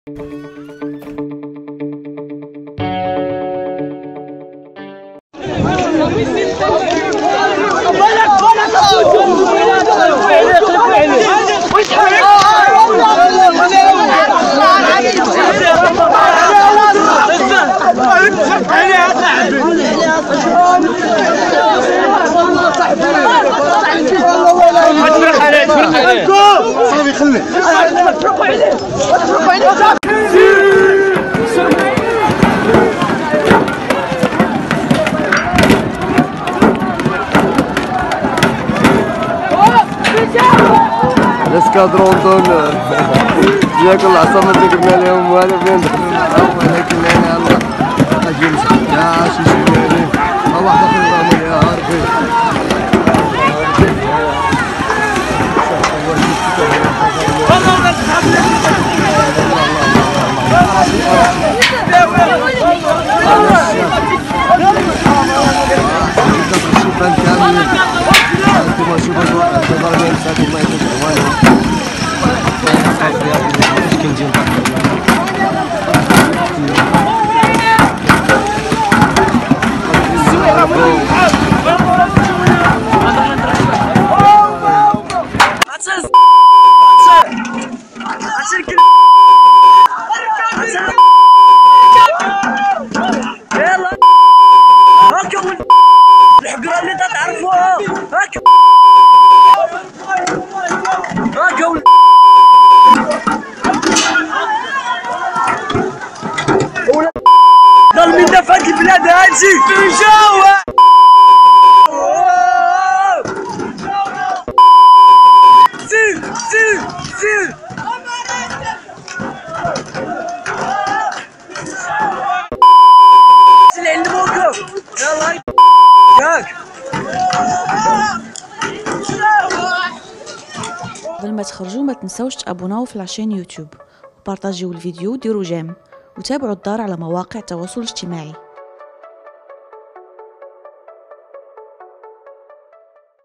صافي خليه اتركوا عليه اتركوا عليه. الاسكادرون دون جاك العصابه اللي قلنا لهم والو فين دخلوا ولكن انا الله اجي يا شي شي واحد اخر يا عارفين الحقره اللي تعرفوها هاك ظل من دفع البلاد هادشي جاوا سير سير سير اللي علموكم يلا ياك. قبل ما تخرجوا ما تنسوش تابوناو في لاشين يوتيوب وبارطاجيو الفيديو وديروا جيم وتابعوا الدار على مواقع التواصل الاجتماعي.